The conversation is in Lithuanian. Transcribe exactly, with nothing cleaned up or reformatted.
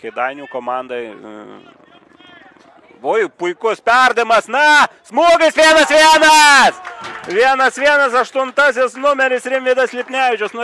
Kėdainių komandai. Oi, puikus perdavimas, na, smūgis vienas vienas! Vienas vienas, aštuntasis numeris Rimvydas Lipnevičius.